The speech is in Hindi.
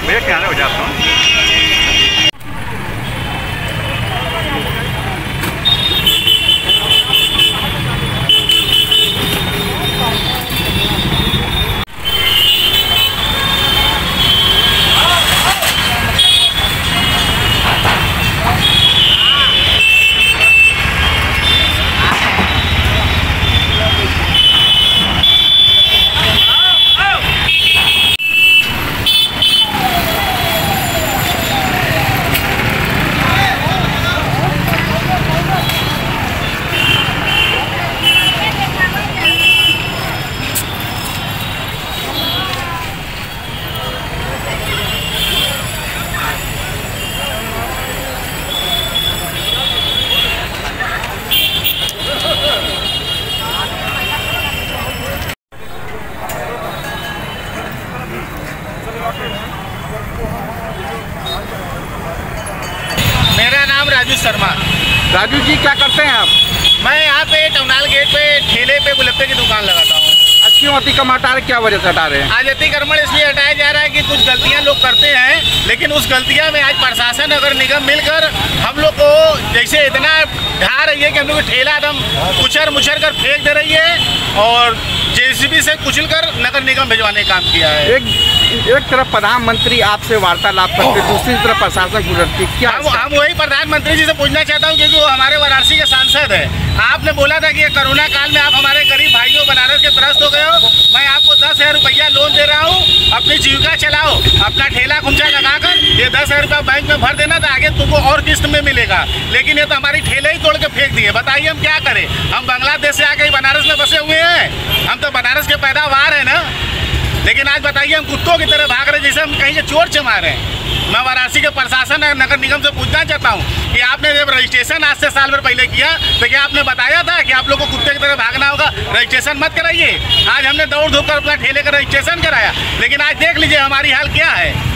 भैया क्या हो जाता हूँ। मेरा नाम राजू शर्मा। राजू जी क्या करते हैं आप? मैं यहाँ पे टमनाल गेट पे ठेले पे गुलप्पे की दुकान लगाता हूँ। क्यों अतिक्रमण हटा रहे, क्या वजह से हटा रहे हैं? आज अतिक्रमण इसलिए हटाया जा रहा है कि कुछ गलतियाँ लोग करते हैं, लेकिन उस गलतियाँ में आज प्रशासन नगर निगम मिलकर हम लोग को जैसे इतना ढा रही है कि हम लोग ठेला एकदम कुचर मुचर कर फेंक दे रही है और जेसीबी से कुचल कर नगर निगम भिजवाने का काम किया है। एक तरफ प्रधानमंत्री आपसे वार्तालाप करते, दूसरी तरफ प्रशासन गुजरती, क्या हम वही प्रधानमंत्री जी से पूछना चाहता हूँ, क्योंकि वो हमारे वाराणसी के सांसद है। आपने बोला था कि ये कोरोना काल में आप हमारे गरीब भाइयों बनारस के त्रस्त हो गए हो, मैं आपको 10,000 रुपया लोन दे रहा हूँ, अपनी जीविका चलाओ, अपना ठेला खुमचा लगाकर ये 10,000 रुपया बैंक में भर देना था, आगे तुमको और किस्त में मिलेगा। लेकिन ये तो हमारी ठेले ही तोड़ के फेंक दिए। बताइए हम क्या करें? हम बांग्लादेश से आके बनारस में बसे हुए हैं, हम तो बनारस के पैदावार है ना। लेकिन आज बताइए हम कुत्तों की तरह भाग रहे जैसे हम कहीं के चोर चमा रहे हैं। मैं वाराणसी के प्रशासन नगर निगम से पूछना चाहता हूँ कि आपने जब रजिस्ट्रेशन आज से साल भर पहले किया तो क्या आपने बताया था कि आप लोग को कुत्ते की तरह भागना होगा, रजिस्ट्रेशन मत कराइए। आज हमने दौड़ धूप कर अपना ठेले का रजिस्ट्रेशन कराया, लेकिन आज देख लीजिए हमारी हाल क्या है।